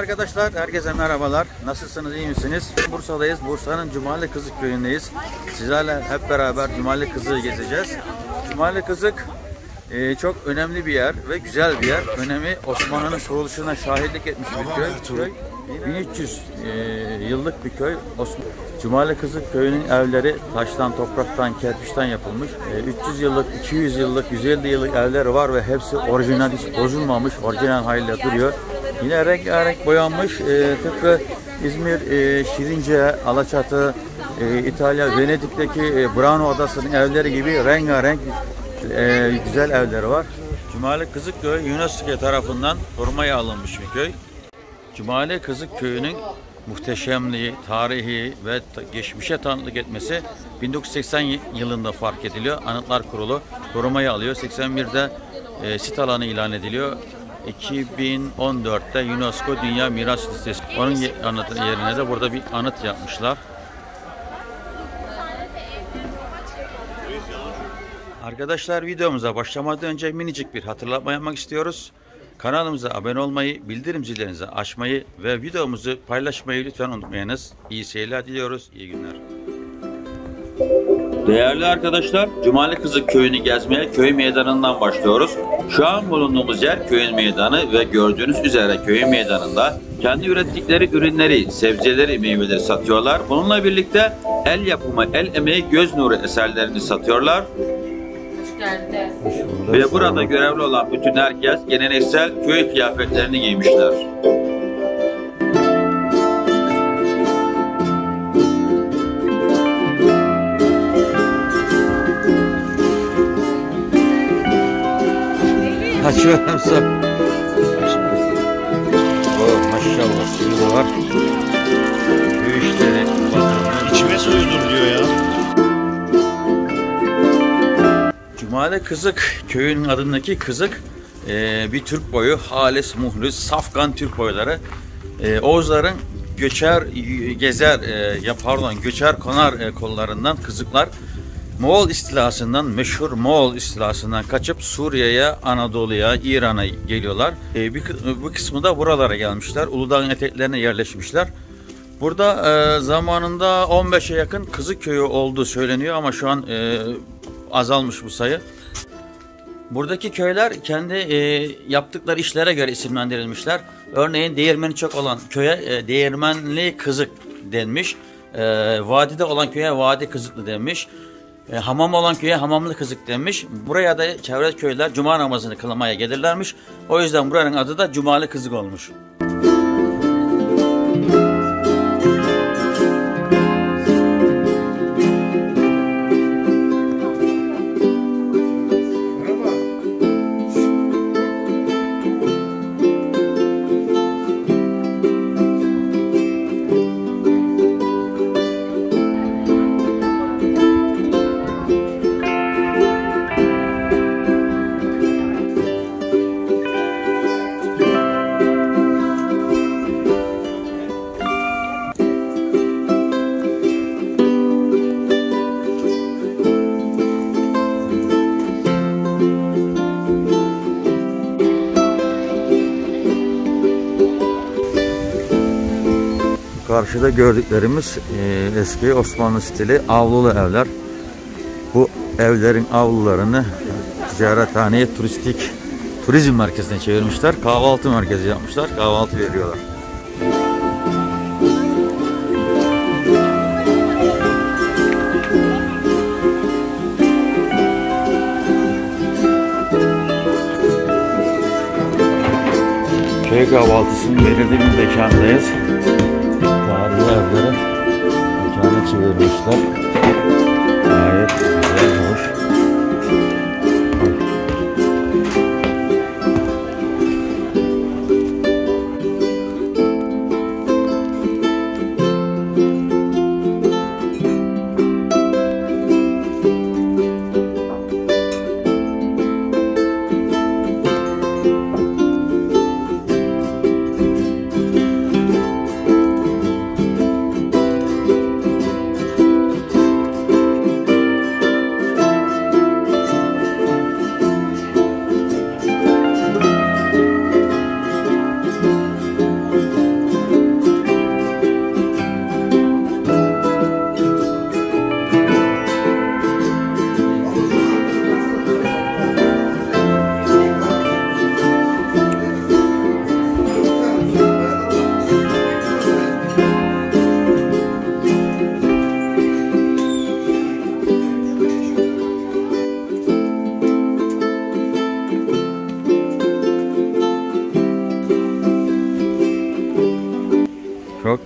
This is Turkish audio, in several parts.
Arkadaşlar, herkese merhabalar. Nasılsınız, iyi misiniz? Bursa'dayız. Bursa'nın Cumali Kızık köyündeyiz. Sizlerle hep beraber Cumali Kızık'ı gezeceğiz. Cumali Kızık çok önemli bir yer ve güzel bir yer. Önemi Osmanlı'nın kuruluşuna şahitlik etmiş bir köy. 1300 yıllık bir köy. Cumali Kızık köyünün evleri taştan, topraktan, kerpiçten yapılmış. 300 yıllık, 200 yıllık, 150 yıllık evleri var ve hepsi orijinal, hiç bozulmamış, orijinal haliyle duruyor. Yine rengarenk boyanmış. Tıpkı İzmir, Şirince, Alaçatı, İtalya, Venedik'teki Brano Adası'nın evleri gibi rengarenk güzel evleri var. Cumali Kızık Köyü UNESCO tarafından korumaya alınmış bir köy. Cumali Kızık Köyü'nün muhteşemliği, tarihi ve geçmişe tanıklık etmesi 1980 yılında fark ediliyor. Anıtlar Kurulu korumaya alıyor. 81'de sit alanı ilan ediliyor. 2014'te UNESCO Dünya Miras Listesi. Onun yerine de burada bir anıt yapmışlar. Arkadaşlar, videomuza başlamadan önce minicik bir hatırlatma yapmak istiyoruz. Kanalımıza abone olmayı, bildirim zillerinizi açmayı ve videomuzu paylaşmayı lütfen unutmayınız. İyi seyirler diliyoruz. İyi günler. Değerli arkadaşlar, Cumali Kızık Köyü'nü gezmeye köy meydanından başlıyoruz. Şu an bulunduğumuz yer köyün meydanı ve gördüğünüz üzere köyün meydanında kendi ürettikleri ürünleri, sebzeleri, meyveleri satıyorlar. Bununla birlikte el yapımı, el emeği, göz nuru eserlerini satıyorlar. Ve burada görevli olan bütün herkes geleneksel köy kıyafetlerini giymişler. Açıyorum sen. Oh, maşallah, suyu da var. Köy işleri. İçime suyudur diyor ya. Cumali Kızık köyünün adındaki Kızık bir Türk boyu, halis, muhlis, safkan Türk boyları. Oğuzların göçer konar kollarından Kızıklar Moğol istilasından, meşhur Moğol istilasından kaçıp Suriye'ye, Anadolu'ya, İran'a geliyorlar. Bu kısmı da buralara gelmişler. Uludağ'ın eteklerine yerleşmişler. Burada zamanında 15'e yakın Kızık köyü olduğu söyleniyor ama şu an azalmış bu sayı. Buradaki köyler kendi yaptıkları işlere göre isimlendirilmişler. Örneğin değirmeni çok olan köye Değirmenli Kızık denmiş. Vadide olan köye Vadi Kızıklı denmiş. Hamam olan köye Hamamlı Kızık denmiş. Buraya da çevre köyler cuma namazını kılmaya gelirlermiş. O yüzden buranın adı da Cumali Kızık olmuş. Karşıda gördüklerimiz eski Osmanlı stili avlulu evler. Bu evlerin avlularını ticarethaneye, turizm merkezine çevirmişler. Kahvaltı merkezi yapmışlar. Kahvaltı veriyorlar. Köy kahvaltısının verildiği bir mekandayız. Evleri mekana çevirmişler. Gayet güzel, hoş.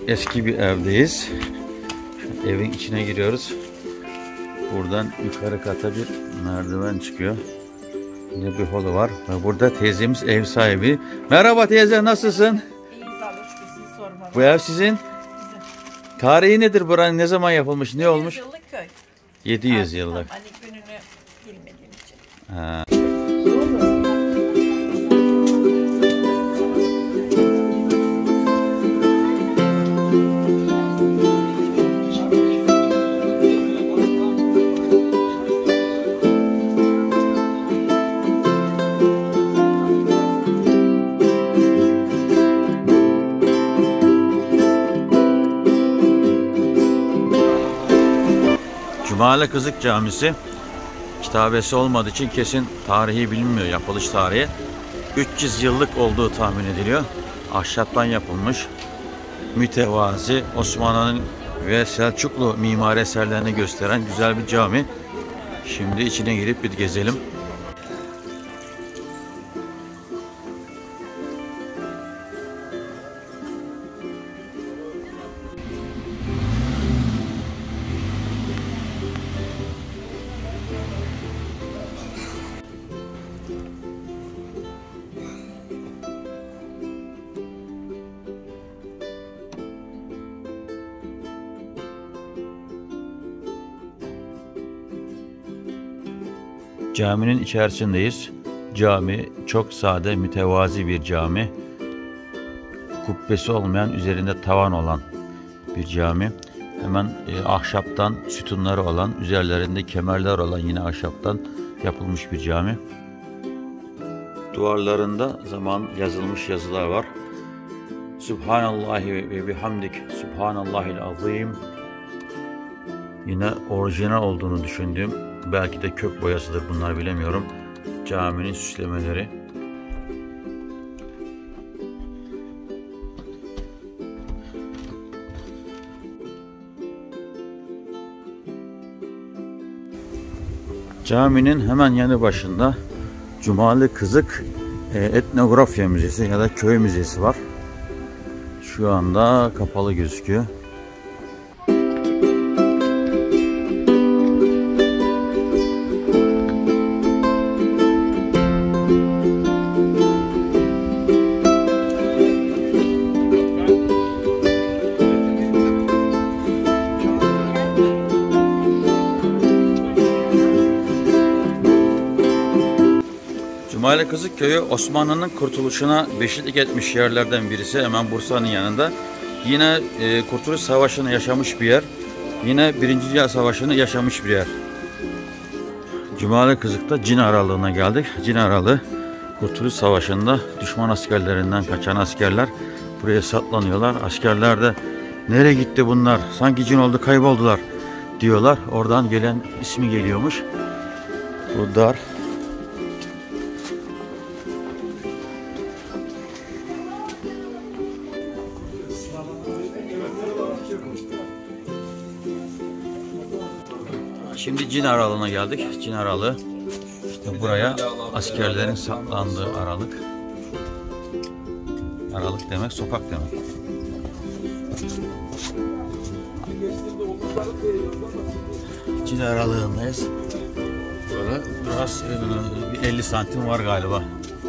eski bir evdeyiz. Evin içine giriyoruz. Buradan yukarı kata bir merdiven çıkıyor. Yine bir holu var. Ve burada teyzemiz ev sahibi. Merhaba teyze, nasılsın? İyi Zaloşku, siz sorma. Bu ev sizin. Bizim Tarihi nedir buranın? Ne zaman yapılmış? Ne 100 olmuş? yıllık köy. 700 yıllık. Hani gününü bilmediğim için. Ha. Cumali Kızık Camisi kitabesi olmadığı için kesin tarihi bilinmiyor, yapılış tarihi. 300 yıllık olduğu tahmin ediliyor. Ahşaptan yapılmış, mütevazi, Osmanlı'nın ve Selçuklu mimari eserlerini gösteren güzel bir cami. Şimdi içine girip bir gezelim. Caminin içerisindeyiz. Cami çok sade, mütevazi bir cami. Kubbesi olmayan, üzerinde tavan olan bir cami. Hemen ahşaptan sütunları olan, üzerlerinde kemerler olan yine ahşaptan yapılmış bir cami. Duvarlarında zaman yazılmış yazılar var. Subhanallahi ve bihamdik, Subhanallahil azim. Yine orijinal olduğunu düşündüğüm, belki de kök boyasıdır bunlar, bilemiyorum. Caminin süslemeleri. Caminin hemen yanı başında Cumali Kızık Etnografya Müzesi ya da Köy Müzesi var. Şu anda kapalı gözüküyor. Cumali Kızık Köyü Osmanlı'nın kurtuluşuna beşiklik etmiş yerlerden birisi, hemen Bursa'nın yanında. Yine Kurtuluş Savaşı'nı yaşamış bir yer. Yine Birinci Dünya Savaşı'nı yaşamış bir yer. Cumali Kızık'ta Cin Aralığı'na geldik. Cin Aralığı, Kurtuluş Savaşı'nda düşman askerlerinden kaçan askerler buraya saklanıyorlar. Askerler de nereye gitti bunlar? Sanki cin oldu, kayboldular diyorlar. Oradan gelen ismi geliyormuş. Bu dar. Şimdi Cin Aralığı'na geldik. Cin Aralığı. İşte buraya askerlerin saklandığı aralık. Aralık demek sokak demek. Cin Aralığı'ndayız. Böyle biraz 50 santim var galiba.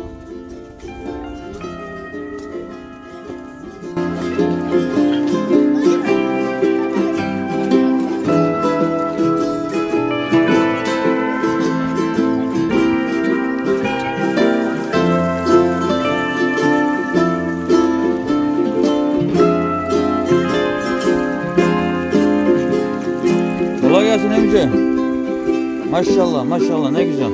Kolay gelsin Emice. Maşallah maşallah, ne güzel.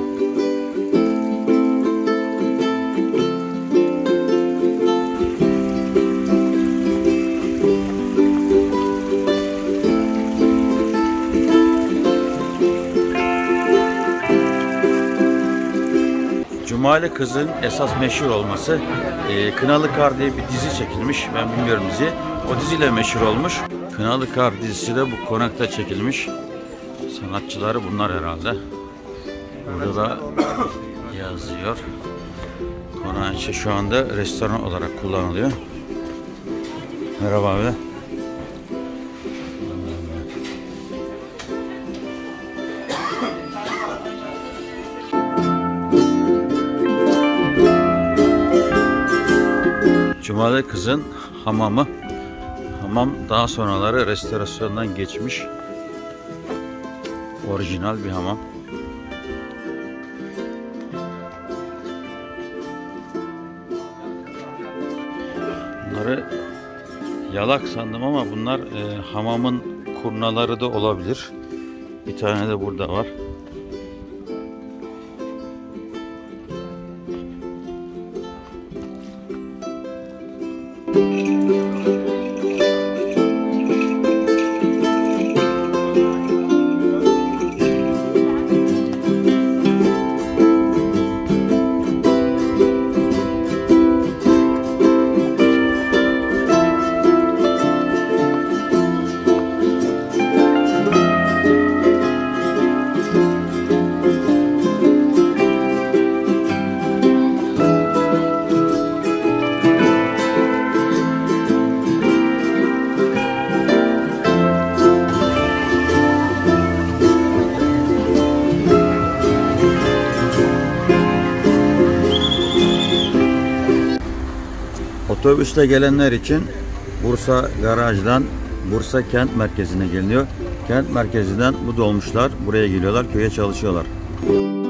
Cumali Kızık'ın esas meşhur olması, Kınalı Kar diye bir dizi çekilmiş. Ben bilmiyorum dizi. O diziyle meşhur olmuş. Kınalı Kar dizisi de bu konakta çekilmiş. Sanatçıları bunlar herhalde. Burada da yazıyor. Konağın içi şu anda restoran olarak kullanılıyor. Merhaba abi. Cumali Kız'ın hamamı. Hamam daha sonraları restorasyondan geçmiş. Orijinal bir hamam. Bunları yalak sandım ama bunlar hamamın kurnaları da olabilir. Bir tane de burada var. Otobüste gelenler için Bursa Garaj'dan Bursa Kent Merkezi'ne geliniyor. Kent Merkezi'nden bu dolmuşlar buraya geliyorlar, köye çalışıyorlar.